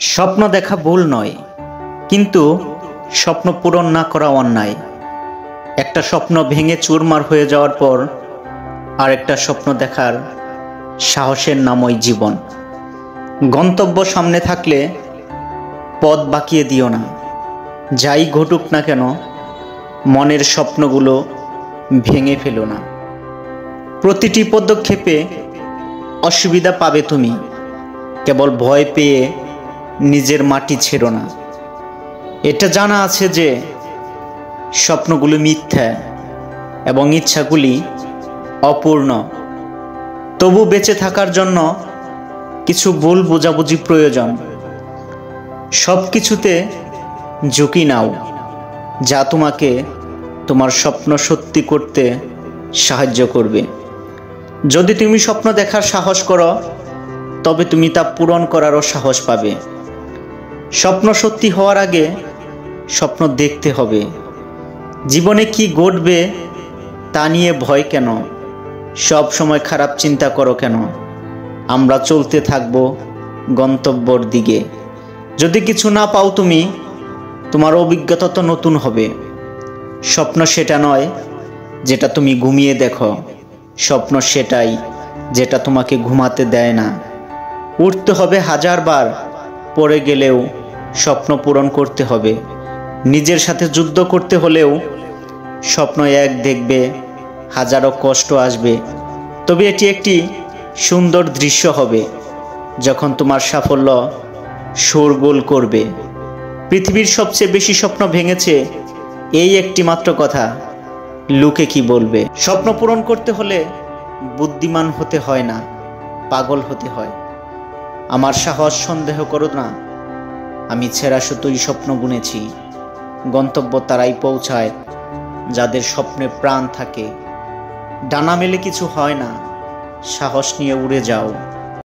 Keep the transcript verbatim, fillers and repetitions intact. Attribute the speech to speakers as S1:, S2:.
S1: স্বপ্ন দেখা ভুল নয়, কিন্তু স্বপ্ন পূরণ না করা অন্যায়। একটা স্বপ্ন ভেঙে চুরমার হয়ে যাওয়ার পর আর একটা স্বপ্ন দেখার সাহসের নামই জীবন। গন্তব্য সামনে থাকলে পথ বাঁকিয়ে দিও না। যাই ঘটুক না কেন, মনের স্বপ্নগুলো ভেঙে ফেলো না। প্রতিটি পদক্ষেপে অসুবিধা পাবে তুমি, কেবল ভয় পেয়ে নিজের মাটি ছেড়ো না। এটা জানা আছে যে স্বপ্নগুলো মিথ্যা এবং ইচ্ছাগুলি অপূর্ণ। তবু বেঁচে থাকার জন্য কিছু ভুল বোঝাবুঝি প্রয়োজন। সব কিছুতে ঝুঁকি নাও, যা তোমাকে তোমার স্বপ্ন সত্যি করতে সাহায্য করবে। যদি তুমি স্বপ্ন দেখার সাহস করো, তবে তুমি তা পূরণ করারও সাহস পাবে। স্বপ্ন সত্যি হওয়ার আগে স্বপ্ন দেখতে হবে। জীবনে কি ঘটবে তা নিয়ে ভয় কেন? সব সময় খারাপ চিন্তা করো কেন? আমরা চলতে থাকবো গন্তব্যর দিকে। যদি কিছু না পাও তুমি, তোমার অভিজ্ঞতা তো নতুন হবে। স্বপ্ন সেটা নয় যেটা তুমি ঘুমিয়ে দেখো, স্বপ্ন সেটাই যেটা তোমাকে ঘুমাতে দেয় না। উঠতে হবে হাজার বার, পড়ে গেলেও স্বপ্ন পূরণ করতে হবে। নিজের সাথে যুদ্ধ করতে হলেও স্বপ্ন এক দেখবে, হাজারো কষ্ট আসবে, তবে এটি একটি সুন্দর দৃশ্য হবে যখন তোমার সাফল্য শোরগোল করবে। পৃথিবীর সবচেয়ে বেশি স্বপ্ন ভেঙেছে এই একটি মাত্র কথা, লোকে কি বলবে। স্বপ্ন পূরণ করতে হলে বুদ্ধিমান হতে হয় না, পাগল হতে হয়। আমার সাহস সন্দেহ করো না। আমি ছেঁড়া সুতোই স্বপ্ন বুনেছি। গন্তব্য তারাই পৌঁছায় যাদের স্বপ্নে প্রাণ থাকে। ডানা মেলে কিছু হয় না, সাহস নিয়ে উড়ে যাও।